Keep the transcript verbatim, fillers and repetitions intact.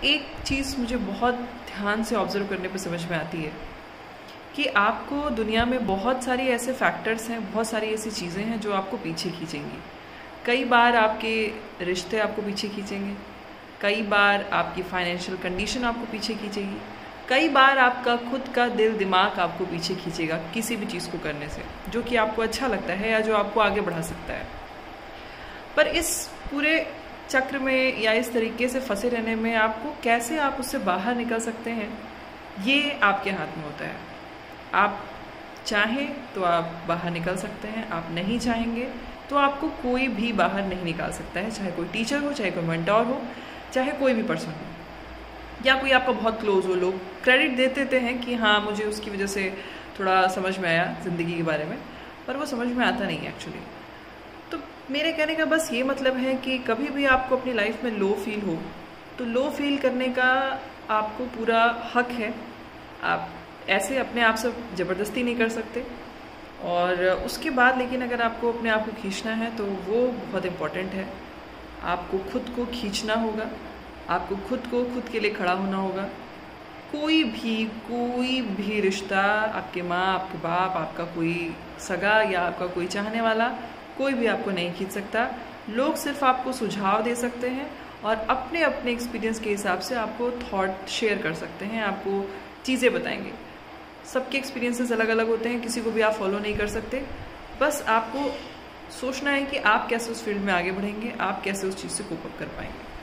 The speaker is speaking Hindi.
एक चीज़ मुझे बहुत ध्यान से ऑब्जर्व करने पर समझ में आती है कि आपको दुनिया में बहुत सारी ऐसे फैक्टर्स हैं, बहुत सारी ऐसी चीज़ें हैं जो आपको पीछे खींचेंगी। कई बार आपके रिश्ते आपको पीछे खींचेंगे, कई बार आपकी फाइनेंशियल कंडीशन आपको पीछे खींचेगी, कई बार आपका खुद का दिल दिमाग आपको पीछे खींचेगा किसी भी चीज़ को करने से जो कि आपको अच्छा लगता है या जो आपको आगे बढ़ा सकता है। पर इस पूरे चक्र में या इस तरीके से फंसे रहने में आपको कैसे आप उससे बाहर निकल सकते हैं, ये आपके हाथ में होता है। आप चाहें तो आप बाहर निकल सकते हैं, आप नहीं चाहेंगे तो आपको कोई भी बाहर नहीं निकाल सकता है, चाहे कोई टीचर हो, चाहे कोई मेंटोर हो, चाहे कोई भी पर्सन हो या कोई आपका बहुत क्लोज हो। लोग क्रेडिट दे देते हैं कि हाँ मुझे उसकी वजह से थोड़ा समझ में आया ज़िंदगी के बारे में, पर वो समझ में आता नहीं है एक्चुअली। तो मेरे कहने का बस ये मतलब है कि कभी भी आपको अपनी लाइफ में लो फील हो तो लो फील करने का आपको पूरा हक है। आप ऐसे अपने आप से ज़बरदस्ती नहीं कर सकते। और उसके बाद लेकिन अगर आपको अपने आप को खींचना है तो वो बहुत इम्पॉर्टेंट है। आपको खुद को खींचना होगा, आपको खुद को खुद के लिए खड़ा होना होगा। कोई भी कोई भी रिश्ता, आपके माँ, आपके बाप, आपका कोई सगा या आपका कोई चाहने वाला, कोई भी आपको नहीं खींच सकता। लोग सिर्फ आपको सुझाव दे सकते हैं और अपने अपने एक्सपीरियंस के हिसाब से आपको थॉट शेयर कर सकते हैं, आपको चीज़ें बताएंगे। सबके एक्सपीरियंसेस अलग अलग होते हैं, किसी को भी आप फॉलो नहीं कर सकते। बस आपको सोचना है कि आप कैसे उस फील्ड में आगे बढ़ेंगे, आप कैसे उस चीज़ से कोप अप कर पाएंगे।